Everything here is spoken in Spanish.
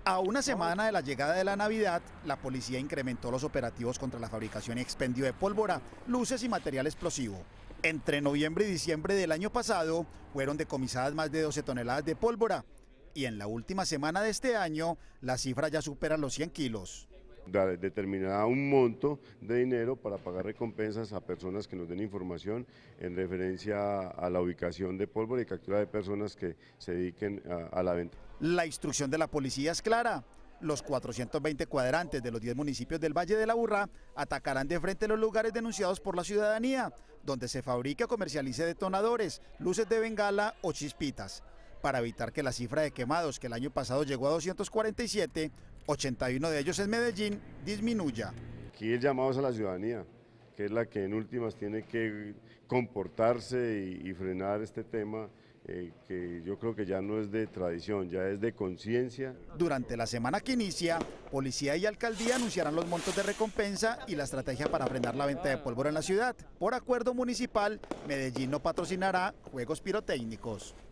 A una semana de la llegada de la Navidad, la policía incrementó los operativos contra la fabricación y expendio de pólvora, luces y material explosivo. Entre noviembre y diciembre del año pasado, fueron decomisadas más de 12 toneladas de pólvora. Y en la última semana de este año, la cifra ya supera los 100 kilos. Determinará un monto de dinero para pagar recompensas a personas que nos den información en referencia a la ubicación de pólvora y captura de personas que se dediquen a la venta. La instrucción de la policía es clara. Los 420 cuadrantes de los 10 municipios del Valle de la Aburrá atacarán de frente los lugares denunciados por la ciudadanía, donde se fabrica o comercialice detonadores, luces de bengala o chispitas, para evitar que la cifra de quemados, que el año pasado llegó a 247, 81 de ellos en Medellín, disminuya. Aquí el llamado es a la ciudadanía, que es la que en últimas tiene que comportarse y frenar este tema, que yo creo que ya no es de tradición, ya es de conciencia. Durante la semana que inicia, policía y alcaldía anunciarán los montos de recompensa y la estrategia para frenar la venta de pólvora en la ciudad. Por acuerdo municipal, Medellín no patrocinará juegos pirotécnicos.